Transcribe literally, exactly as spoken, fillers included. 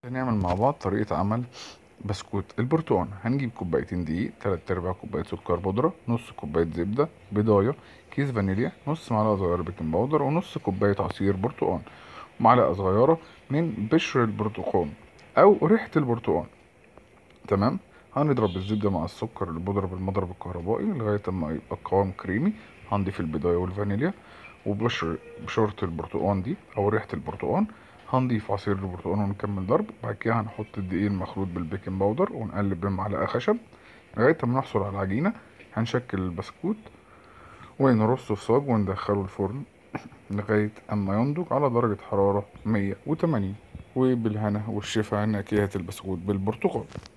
هنعمل مع بعض طريقة عمل بسكوت البرتقال. هنجيب كوبايتين دقيق، تلات ارباع كوباية سكر بودرة، نص كوباية زبدة، بيضاية، كيس فانيليا، نص معلقة صغيرة بيكنج باودر، ونص كوباية عصير برتقال، معلقة صغيرة من بشر البرتقال أو ريحة البرتقال. تمام. هنضرب الزبدة مع السكر البودرة بالمضرب الكهربائي لغاية ما يبقى القوام كريمي. هنضيف البيضاية والفانيليا وبشر بشورة البرتقال دي أو ريحة البرتقال. هنضيف عصير البرتقال ونكمل ضرب. بعد كده هنحط الدقيق المخلوط بالبيكنج باودر ونقلب بمعلقة خشب لغاية ما نحصل على العجينة. هنشكل البسكوت ونرصه في صاج وندخله الفرن لغاية أما ينضج على درجة حرارة مية وتمانين. وبالهنا والشفا نكهة البسكوت بالبرتقال.